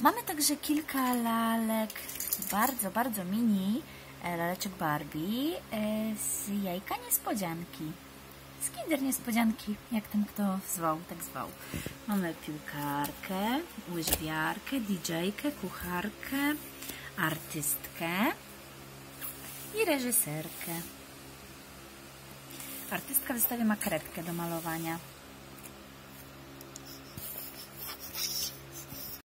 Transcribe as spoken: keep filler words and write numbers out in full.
Mamy także kilka lalek, bardzo, bardzo mini, laleczek Barbie z jajka niespodzianki. Z Kinder Niespodzianki, jak ten kto zwał, tak zwał. Mamy piłkarkę, łyżwiarkę, didżejkę, kucharkę, artystkę i reżyserkę. Artystka w zestawie ma kredkę do malowania.